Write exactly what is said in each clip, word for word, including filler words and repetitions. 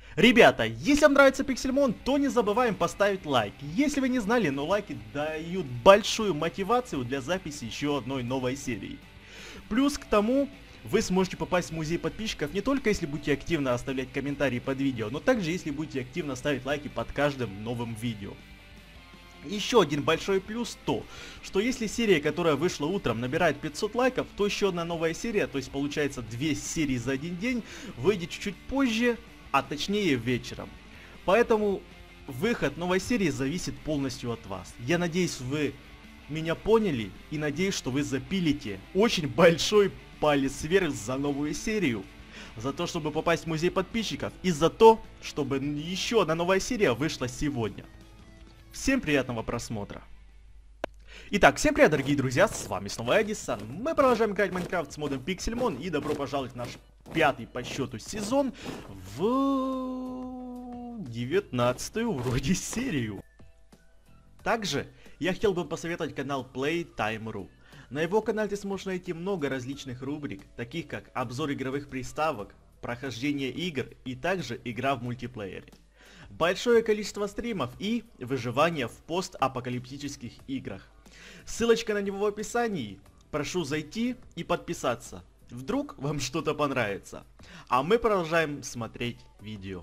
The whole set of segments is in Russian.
Ребята, если вам нравится Pixelmon, то не забываем поставить лайк. Если вы не знали, но лайки дают большую мотивацию для записи еще одной новой серии. Плюс к тому, вы сможете попасть в музей подписчиков не только если будете активно оставлять комментарии под видео, но также если будете активно ставить лайки под каждым новым видео. Еще один большой плюс то, что если серия, которая вышла утром, набирает пятьсот лайков, то еще одна новая серия, то есть получается две серии за один день, выйдет чуть позже, а точнее вечером. Поэтому выход новой серии зависит полностью от вас. Я надеюсь, вы меня поняли и надеюсь, что вы запилите очень большой палец вверх за новую серию. За то, чтобы попасть в музей подписчиков и за то, чтобы еще одна новая серия вышла сегодня. Всем приятного просмотра. Итак, всем привет, дорогие друзья, с вами снова Эдисон. Мы продолжаем играть в Майнкрафт с модом Pixelmon и добро пожаловать в наш пятый по счету сезон в девятнадцатую вроде серию. Также я хотел бы посоветовать канал Playtime точка ру. На его канале ты сможешь найти много различных рубрик, таких как обзор игровых приставок, прохождение игр и также игра в мультиплеере. Большое количество стримов и выживание в постапокалиптических играх. Ссылочка на него в описании. Прошу зайти и подписаться. Вдруг вам что-то понравится. А мы продолжаем смотреть видео.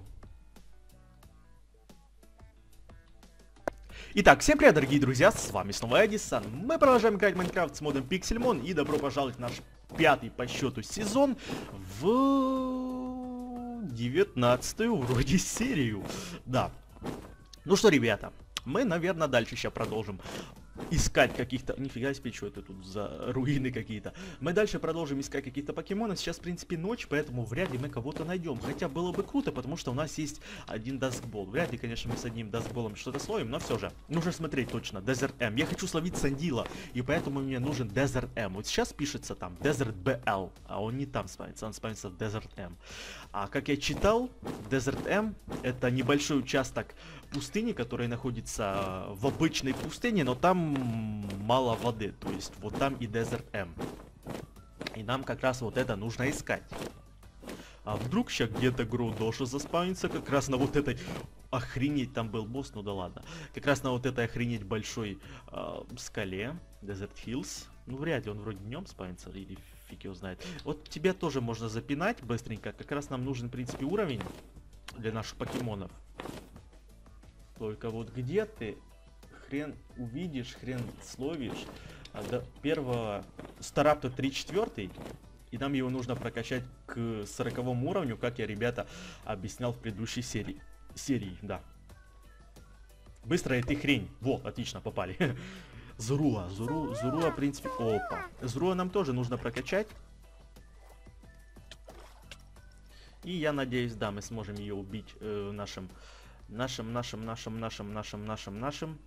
Итак, всем привет, дорогие друзья, с вами снова Эдисон. Мы продолжаем играть в Майнкрафт с модом Pixelmon и добро пожаловать в наш пятый по счету сезон в девятнадцатую вроде серию. Да. Ну что, ребята, мы, наверное, дальше сейчас продолжим искать каких-то... Нифига себе, что это тут за руины какие-то. Мы дальше продолжим искать каких-то покемонов. Сейчас, в принципе, ночь, поэтому вряд ли мы кого-то найдем. Хотя было бы круто, потому что у нас есть один даскбол. Вряд ли, конечно, мы с одним даскболом что-то словим, но все же. Нужно смотреть точно. Desert M. Я хочу словить Сандила, и поэтому мне нужен Desert M. Вот сейчас пишется там Desert би эл, а он не там спавнится, он спавнится в Desert M. А как я читал, Desert M это небольшой участок пустыни, который находится в обычной пустыне, но там мало воды, то есть вот там и Desert M. И нам как раз вот это нужно искать. А вдруг сейчас где-то Гроудоша заспавнится как раз на вот этой... Охренеть, там был босс, ну да ладно. Как раз на вот этой охренеть большой э, скале, Desert Hills. Ну вряд ли он вроде днем спавнится, или фиг его знает. Вот тебя тоже можно запинать быстренько. Как раз нам нужен, в принципе, уровень для наших покемонов. Только вот где ты хрен увидишь, хрен словишь. А до первого Старапта три четвертый. И нам его нужно прокачать к сороковому уровню, как я, ребята, объяснял в предыдущей серии. Серии, да. Быстрая ты хрень. Во, отлично, попали. Зуруа, Зуру, Зуруа, в принципе... Опа. Зуруа нам тоже нужно прокачать. И я надеюсь, да, мы сможем ее убить э, нашим... Нашим, нашим, нашим, нашим, нашим, нашим, нашим...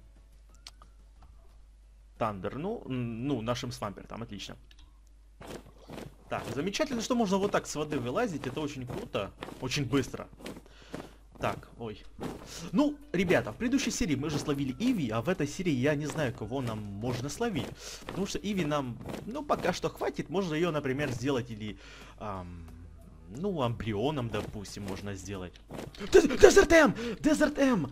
Тандер, ну, ну, нашим Свампер, там, отлично. Так, замечательно, что можно вот так с воды вылазить, это очень круто, очень быстро. Так, ой. Ну, ребята, в предыдущей серии мы же словили Иви, а в этой серии я не знаю, кого нам можно словить. Потому что Иви нам, ну, пока что хватит, можно ее, например, сделать или... Эм, ну, Амбрионом, допустим, можно сделать. Desert M! Desert M!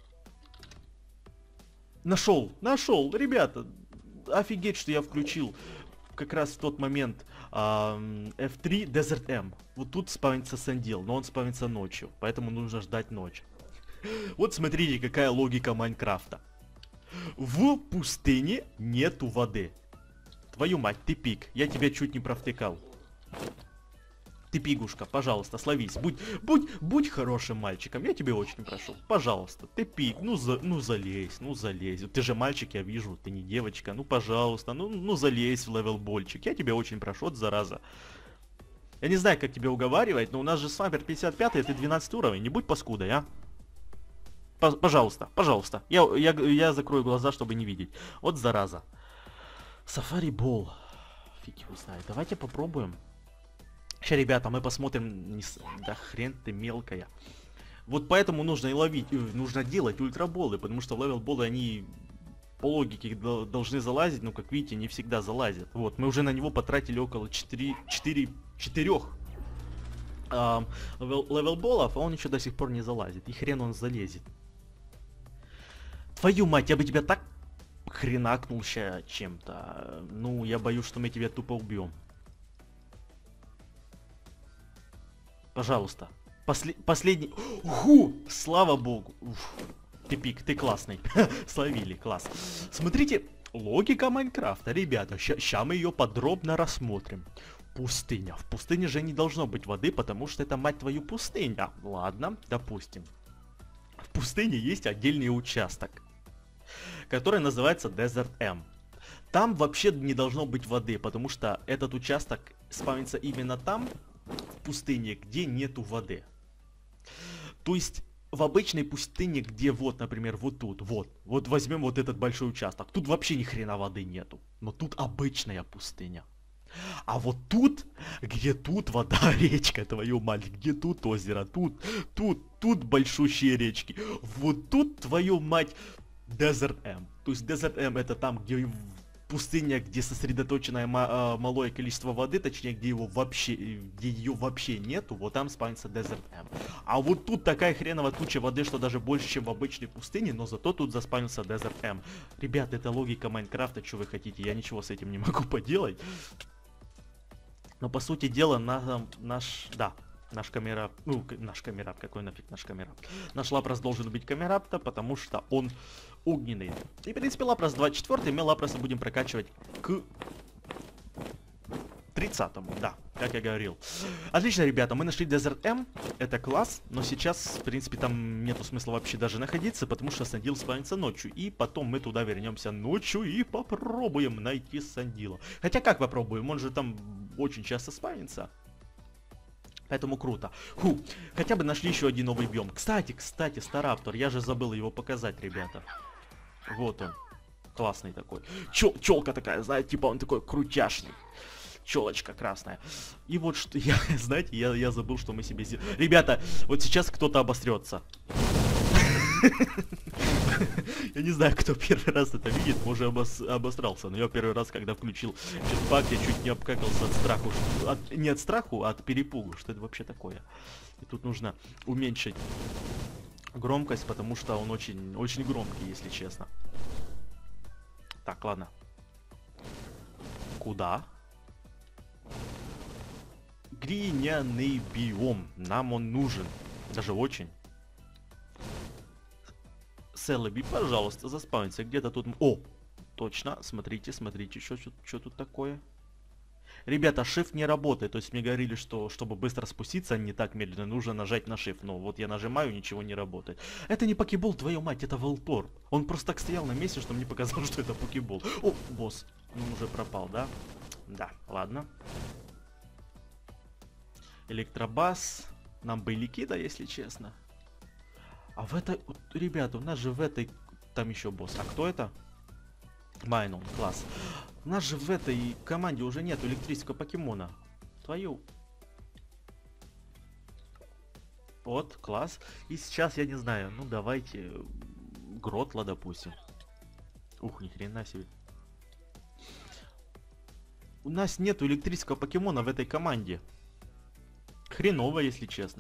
Нашел, нашел, ребята. Офигеть, что я включил как раз в тот момент эм, эф три Desert M. Вот тут спавнится Сандил, но он спавнится ночью, поэтому нужно ждать ночь. Вот смотрите, какая логика Майнкрафта. В пустыне нету воды. Твою мать, ты пик, я тебя чуть не провтыкал. Ты пигушка, пожалуйста, словись. Будь, будь, будь хорошим мальчиком, я тебя очень прошу. Пожалуйста, ты пиг, ну, за, ну залезь, ну залезь. Ты же мальчик, я вижу, ты не девочка. Ну, пожалуйста, ну, ну залезь в левелбольчик. Я тебя очень прошу, вот зараза. Я не знаю, как тебя уговаривать, но у нас же Свампер пятьдесят пять, это двенадцатый уровень. Не будь паскудой, а. П пожалуйста, пожалуйста. Я, я, я закрою глаза, чтобы не видеть. Вот зараза. Сафари Бол. Фиг его знает. Давайте попробуем. Сейчас, ребята, мы посмотрим... Не... Да хрен ты мелкая. Вот поэтому нужно и ловить, нужно делать ультраболы, потому что левелболы, они по логике должны залазить, но, как видите, не всегда залазят. Вот, мы уже на него потратили около четыре, четыре, четыре, эм, левелболов, а он еще до сих пор не залазит. И хрен он залезет. Твою мать, я бы тебя так хренакнул ща чем-то. Ну, я боюсь, что мы тебя тупо убьем. Пожалуйста. После... Последний... Ху! Слава богу. Уф. Пипик, ты классный. Словили, класс. Смотрите, логика Майнкрафта, ребята. Сейчас мы ее подробно рассмотрим. Пустыня. В пустыне же не должно быть воды, потому что это, мать твою, пустыня. Ладно, допустим. В пустыне есть отдельный участок, который называется Desert M. Там вообще не должно быть воды, потому что этот участок спавнится именно там, в пустыне, где нету воды. То есть в обычной пустыне, где вот, например, вот тут, вот, вот возьмем вот этот большой участок, тут вообще ни хрена воды нету, но тут обычная пустыня. А вот тут, где тут вода, речка, твою мать, где тут озеро, тут, тут, тут большущие речки, вот тут, твою мать, Desert M. То есть Desert M это там, где пустыня, где сосредоточенное малое количество воды, точнее, где его вообще, где ее вообще нету, вот там спавнится Desert M. А вот тут такая хреновая туча воды, что даже больше, чем в обычной пустыне, но зато тут заспавнился Desert M. Ребят, это логика Майнкрафта, что вы хотите, я ничего с этим не могу поделать. Но по сути дела, на, наш, да, наш камера, ну, наш камерап, какой нафиг наш камерап? Наш лапрос должен быть камерап-то, потому что он огненный. И, в принципе, лапрос двадцать четыре, мы лапроса будем прокачивать к тридцатому, да, как я говорил. Отлично, ребята, мы нашли Desert M, это класс, но сейчас, в принципе, там нету смысла вообще даже находиться, потому что Сандил спавнится ночью, и потом мы туда вернемся ночью и попробуем найти Сандила. Хотя как попробуем, он же там очень часто спавнится. Поэтому круто. Фу, хотя бы нашли еще один новый биом. Кстати, кстати, Стараптор, я же забыл его показать, ребята. Вот он, классный такой. Чел, челка такая, знаете, типа он такой крутяшный. Челочка красная. И вот что я, знаете, я, я забыл, что мы себе сделали. Ребята, вот сейчас кто-то обосрется. Я не знаю, кто первый раз это видит, может обос обосрался, но я первый раз, когда включил jetpack, я чуть не обкакался от страху. От, не от страху, а от перепугу. Что это вообще такое? И тут нужно уменьшить громкость, потому что он очень, очень громкий, если честно. Так, ладно. Куда? Глиняный биом. Нам он нужен. Даже очень. Селеби, пожалуйста, заспавнится где-то тут. О! Точно. Смотрите, смотрите, что, что, что тут такое. Ребята, shift не работает. То есть мне говорили, что чтобы быстро спуститься, не так медленно, нужно нажать на shift. Но вот я нажимаю, ничего не работает. Это не покебол, твою мать, это Волторп. Он просто так стоял на месте, что мне показалось, что это покебол. О, босс. Ну, он уже пропал, да? Да, ладно. Электробас. Нам бы и ликида, если честно. А в этой... Ребята, у нас же в этой... Там еще босс. А кто это? Майнон, класс. У нас же в этой команде уже нет электрического покемона. Твою... Вот, класс. И сейчас, я не знаю, ну давайте... Гротла, допустим. Ух, ни хрена себе. У нас нету электрического покемона в этой команде. Хреново, если честно.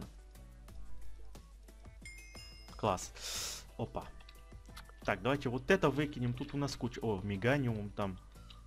Класс. Опа. Так, давайте вот это выкинем. Тут у нас куча... О, меганиум там.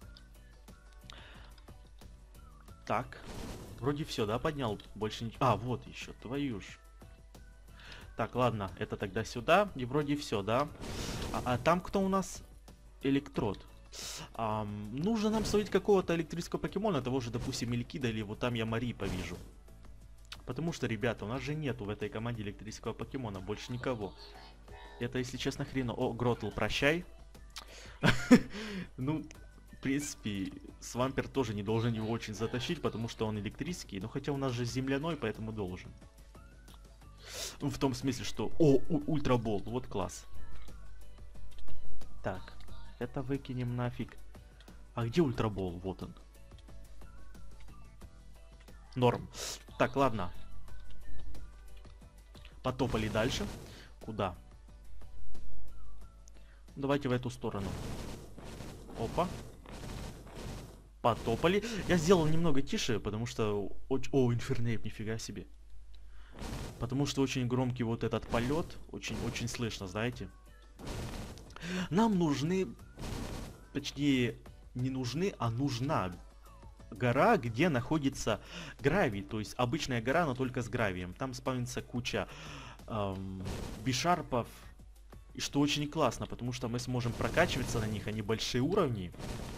Так. Вроде все, да, поднял? Больше ничего... А, вот еще, твою ж. Так, ладно, это тогда сюда. И вроде все, да? А, а там кто у нас? Электрод. А, нужно нам словить какого-то электрического покемона. Того же, допустим, Мелькида, или вот там я Мари повижу. Потому что, ребята, у нас же нету в этой команде электрического покемона. Больше никого. Это, если честно, хрено. О, Гротл, прощай. Ну, в принципе, Свампер тоже не должен его очень затащить, потому что он электрический. Но хотя у нас же земляной, поэтому должен. Ну, в том смысле, что... О, Ультрабол, вот класс. Так, это выкинем нафиг. А где Ультрабол? Вот он. Норм. Так, ладно. Потопали дальше. Куда? Давайте в эту сторону. Опа. Потопали. Я сделал немного тише, потому что... О, о Инфернейп, нифига себе. Потому что очень громкий вот этот полет. Очень-очень слышно, знаете. Нам нужны... Точнее, не нужны, а нужна гора, где находится гравий. То есть обычная гора, но только с гравием. Там спавнится куча эм, бишарпов. И что очень классно, потому что мы сможем прокачиваться на них, они большие уровни.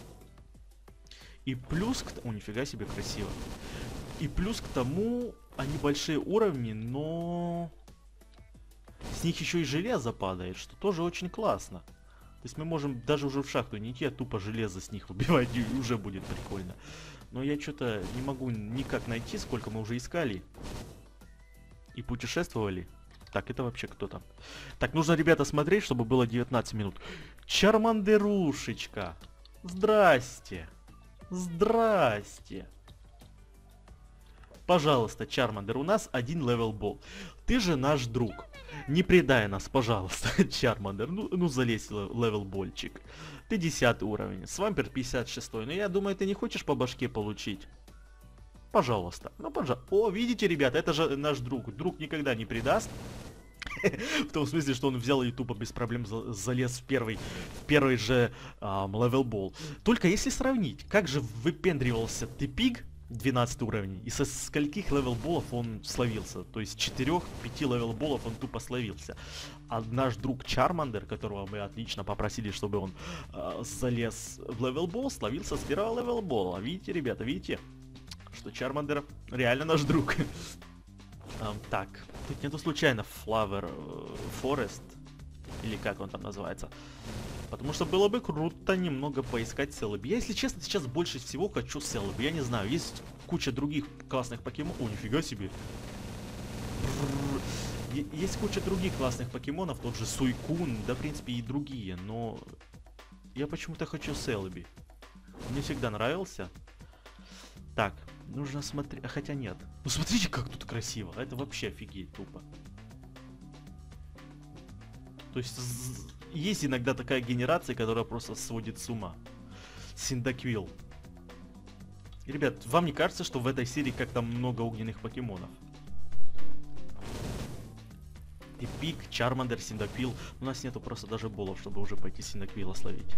И плюс к... О, нифига себе красиво. И плюс к тому, они большие уровни, но... С них еще и железо падает, что тоже очень классно. То есть мы можем даже уже в шахту не идти, а тупо железо с них выбивать, и уже будет прикольно. Но я что-то не могу никак найти, сколько мы уже искали. И путешествовали. Так, это вообще кто там? Так, нужно, ребята, смотреть, чтобы было девятнадцать минут. Чармандерушечка. Здрасте. Здрасте. Пожалуйста, Чармандер, у нас один левел-бол. Ты же наш друг. Не предай нас, пожалуйста, Чармандер. Ну, ну залезь левел-больчик. Ты десятый уровень. Свампер пятьдесят шестой. Но я думаю, ты не хочешь по башке получить? Пожалуйста. Ну, пожалуйста. О, видите, ребята, это же наш друг. Друг никогда не предаст. В том смысле, что он взял и тупо без проблем залез в первый, в первый же левел-бол. Только если сравнить, как же выпендривался Тепиг, двенадцатый уровень, и со скольких левел-болов он словился. То есть четырех-пяти левел-болов он тупо словился. А наш друг Чармандер, которого мы отлично попросили, чтобы он э, залез в левел-бол, словился с первого левел-бола. Видите, ребята, видите, что Чармандер реально наш друг. Um, так, тут нету случайно Flower Forest, или как он там называется. Потому что было бы круто немного поискать Селеби. Я, если честно, сейчас больше всего хочу Селеби. Я не знаю, есть куча других классных покемонов. О, нифига себе. Есть куча других классных покемонов, тот же Суйкун, да, в принципе, и другие. Но я почему-то хочу Селеби. Мне всегда нравился. Так, нужно смотреть... Хотя нет. Ну смотрите, как тут красиво. Это вообще офигеть тупо. То есть есть иногда такая генерация, которая просто сводит с ума. Синдаквил. Ребят, вам не кажется, что в этой серии как-то много огненных покемонов? Тепиг, Чармандер, Синдаквил. У нас нету просто даже болов, чтобы уже пойти Синдаквила словить.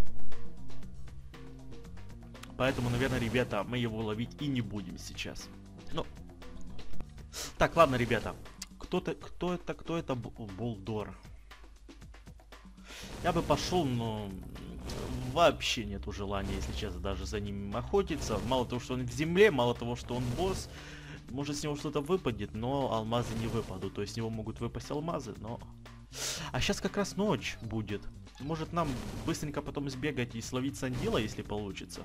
Поэтому, наверное, ребята, мы его ловить и не будем сейчас. Ну. Так, ладно, ребята. Кто-то, кто это, кто это? Болдор. Я бы пошел, но вообще нету желания, если честно, даже за ним охотиться. Мало того, что он в земле, мало того, что он босс. Может, с него что-то выпадет, но алмазы не выпадут. То есть с него могут выпасть алмазы, но... А сейчас как раз ночь будет. Может, нам быстренько потом сбегать и словить Сандила, если получится.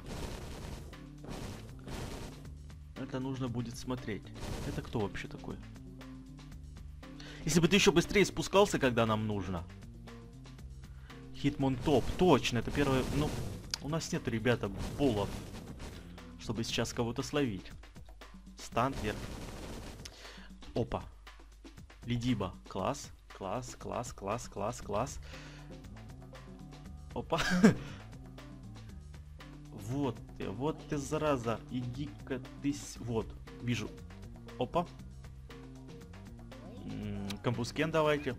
Это нужно будет смотреть. Это кто вообще такой? Если бы ты еще быстрее спускался, когда нам нужно. Хитмонтоп, точно, это первое... Ну, у нас нет, ребята, болов, чтобы сейчас кого-то словить. Стантлер. Опа. Лидиба. Класс, класс, класс, класс, класс, класс. Опа. Вот ты, вот ты, зараза. Иди-ка ты... Вот, вижу. Опа. Камбускен давайте.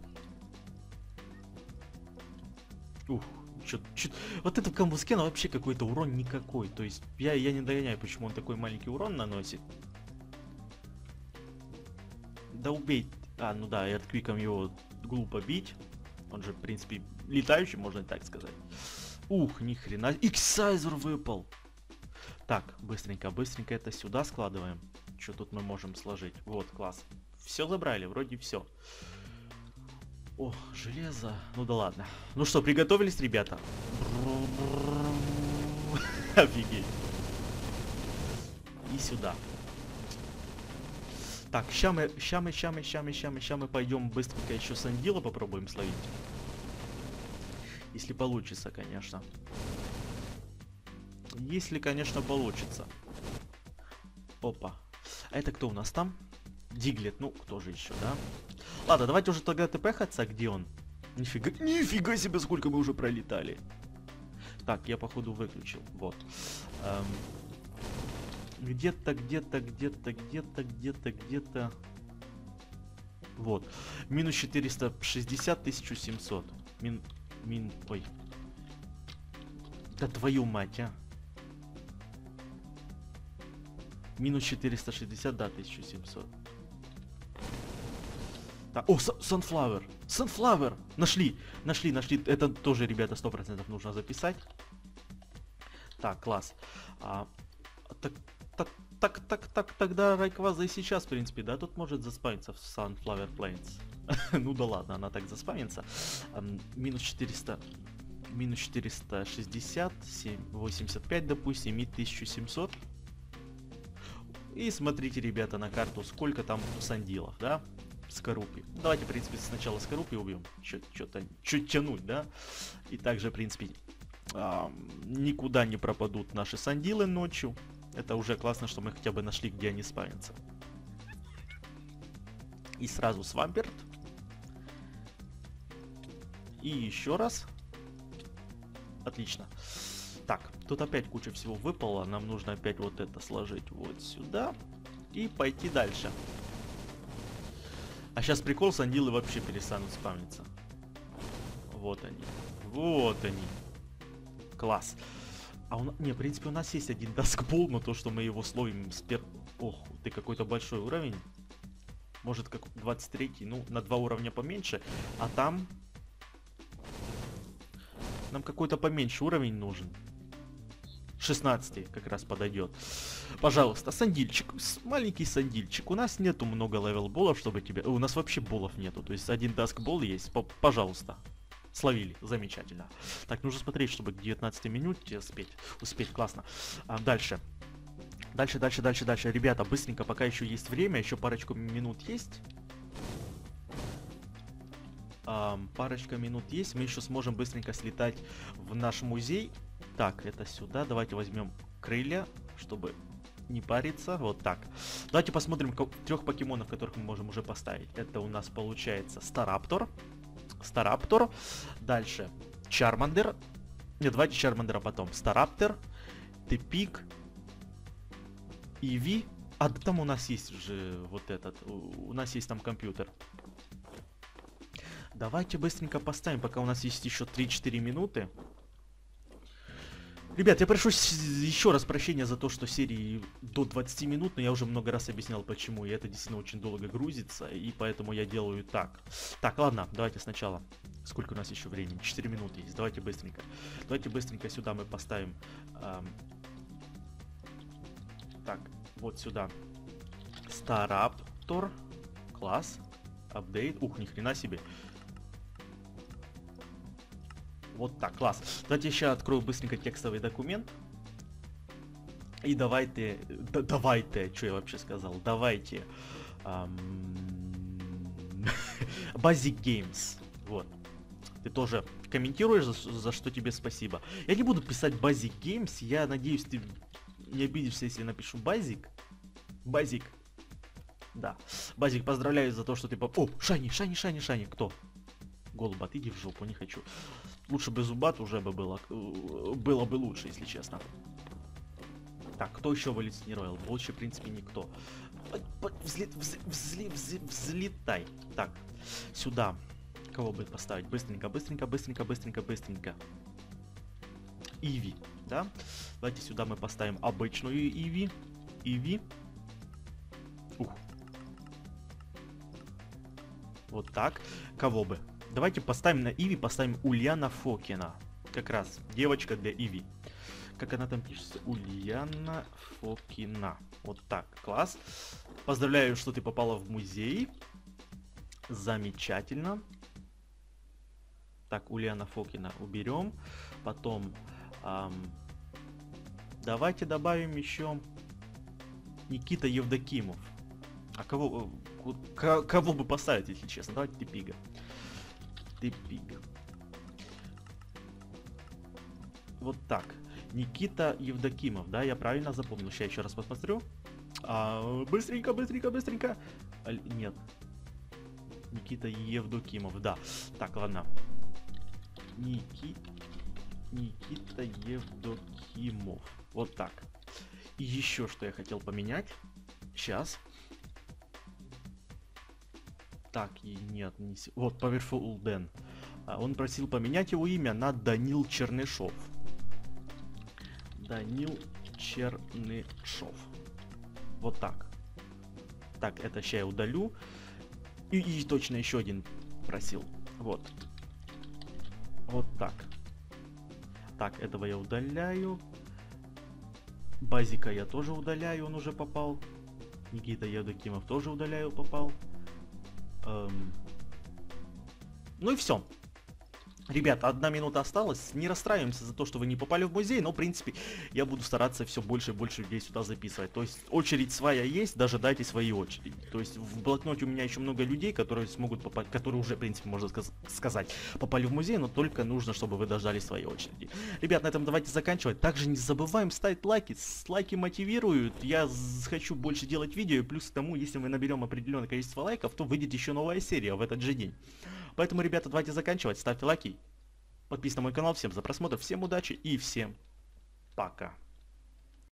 Ух, чё, чё, вот этот Камбускен вообще какой-то урон никакой. То есть я, я не догоняю, почему он такой маленький урон наносит. Да убей. А, ну да, и эартквиком его глупо бить. Он же, в принципе, летающий, можно так сказать. Ух, ни хрена. Иксайзер выпал. Так, быстренько, быстренько это сюда складываем. Что тут мы можем сложить? Вот, класс. Все забрали, вроде все. О, железо. Ну да ладно. Ну что, приготовились, ребята? Офигеть. И сюда. Так, ща мы, ща мы, ща мы, ща мы, ща мы, ща мы пойдем быстренько еще Сандила попробуем словить. Если получится, конечно. Если, конечно, получится. Опа. А это кто у нас там? Диглет, ну, кто же еще, да? Ладно, давайте уже тогда тпхаться, где он? Нифига, нифига себе, сколько мы уже пролетали. Так, я походу выключил, вот. Эм, где-то, где-то, где-то, где-то, где-то, где-то... Вот. Минус четыреста шестьдесят, тысяча семьсот. Мин... Мин... Ой. Да твою мать, а. Минус четыреста шестьдесят, да, тысяча семьсот. Так, о, Sunflower. Sunflower. Нашли. Нашли, нашли. Это тоже, ребята, сто процентов нужно записать. Так, класс. А, так, так, так, так, так, тогда Райкваза и сейчас, в принципе, да, тут может заспавниться в Sunflower Plains. Ну да ладно, она так заспавнится. Минус четыреста... Минус четыреста шестьдесят, семь, восемьдесят пять, допустим, и тысяча семьсот. И смотрите, ребята, на карту, сколько там сандилов, да? Скорупи. Давайте, в принципе, сначала скорупи убьем. Что-то чуть тянуть, да? И также, в принципе, а, никуда не пропадут наши сандилы ночью. Это уже классно, что мы хотя бы нашли, где они спавнятся. И сразу свамперт. И еще раз. Отлично. Так, тут опять куча всего выпало. Нам нужно опять вот это сложить вот сюда. И пойти дальше. А сейчас прикол, сандилы вообще перестанут спавниться. Вот они. Вот они. Класс. А у нас... Не, в принципе, у нас есть один даскбол, но то, что мы его словим с пер... Ох, ты какой-то большой уровень. Может, как двадцать третий, ну, на два уровня поменьше. А там... Нам какой-то поменьше уровень нужен. шестнадцатый как раз подойдет. Пожалуйста, сандильчик. Маленький сандильчик. У нас нету много левел-болов, чтобы тебе... У нас вообще болов нету. То есть один даскбол есть. П Пожалуйста. Словили. Замечательно. Так, нужно смотреть, чтобы к девятнадцатой минуте успеть. Успеть, классно. А, дальше. Дальше, дальше, дальше, дальше. Ребята, быстренько, пока еще есть время. Еще парочку минут есть. А, парочка минут есть. Мы еще сможем быстренько слетать в наш музей. Так, это сюда. Давайте возьмем крылья, чтобы не париться. Вот так. Давайте посмотрим трех покемонов, которых мы можем уже поставить. Это у нас получается Стараптор. Стараптор. Дальше Чармандер. Нет, давайте Чармандера потом. Стараптор. Тепик. Иви. А там у нас есть уже вот этот. У нас есть там компьютер. Давайте быстренько поставим, пока у нас есть еще три-четыре минуты. Ребят, я прошу еще раз прощения за то, что серии до двадцати минут, но я уже много раз объяснял почему, и это действительно очень долго грузится, и поэтому я делаю так. Так, ладно, давайте сначала. Сколько у нас еще времени? четыре минуты есть, давайте быстренько. Давайте быстренько сюда мы поставим... Эм... Так, вот сюда. Стараптор. Класс. Апдейт. Ух, ни хрена себе. Вот так, класс. Давайте еще открою быстренько текстовый документ. И давайте... Да, давайте, что я вообще сказал? Давайте... Эм... Basic Games. Вот. Ты тоже комментируешь, за, за что тебе спасибо. Я не буду писать Basic Games. Я надеюсь, ты не обидишься, если я напишу Basic. Basic. Да. Basic, поздравляю за то, что ты... Поп... О, Шайни, Шайни, Шайни, Шайни. Кто? Голубат, иди в жопу, не хочу. Лучше бы Зубат уже бы было. Было бы лучше, если честно. Так, кто еще эволюционировал? Больше, в принципе, никто. Взлет, взлет, взлет, взлет, взлетай. Так, сюда. Кого бы поставить? Быстренько, быстренько, быстренько, быстренько, быстренько. Иви, да? Давайте сюда мы поставим обычную Иви. Иви. Ух. Вот так. Кого бы? Давайте поставим на Иви, поставим Ульяна Фокина. Как раз девочка для Иви. Как она там пишется? Ульяна Фокина. Вот так, класс. Поздравляю, что ты попала в музей. Замечательно. Так, Ульяна Фокина уберем. Потом эм, давайте добавим еще Никита Евдокимов. А кого, кого бы поставить, если честно? Давайте Тепига. Тепига. Вот так. Никита Евдокимов, да, я правильно запомнил. Сейчас еще раз посмотрю. А, быстренько, быстренько, быстренько. А, нет. Никита Евдокимов, да. Так, ладно. Ники... Никита Евдокимов. Вот так. И еще что я хотел поменять. Сейчас. Так, и нет, не... с- Вот, Powerful Дэн. А, Он просил поменять его имя на Данил Чернышов. Данил Чернышов. Вот так. Так, это сейчас я удалю. И, и точно еще один просил. Вот. Вот так. Так, этого я удаляю. Базика я тоже удаляю, он уже попал. Никита Евдокимов тоже удаляю, попал. Эм. Ну и все. Ребята, одна минута осталась. Не расстраиваемся за то, что вы не попали в музей, но, в принципе, я буду стараться все больше и больше людей сюда записывать. То есть, очередь своя есть, дожидайтесь своей очереди. То есть, в блокноте у меня еще много людей, которые смогут попасть, которые уже, в принципе, можно сказ- сказать, попали в музей, но только нужно, чтобы вы дождались своей очереди. Ребят, на этом давайте заканчивать. Также не забываем ставить лайки. С- Лайки мотивируют. Я з- хочу больше делать видео, и плюс к тому, если мы наберем определенное количество лайков, то выйдет еще новая серия в этот же день. Поэтому, ребята, давайте заканчивать. Ставьте лайки. Подписывайтесь на мой канал. Всем за просмотр, всем удачи и всем пока.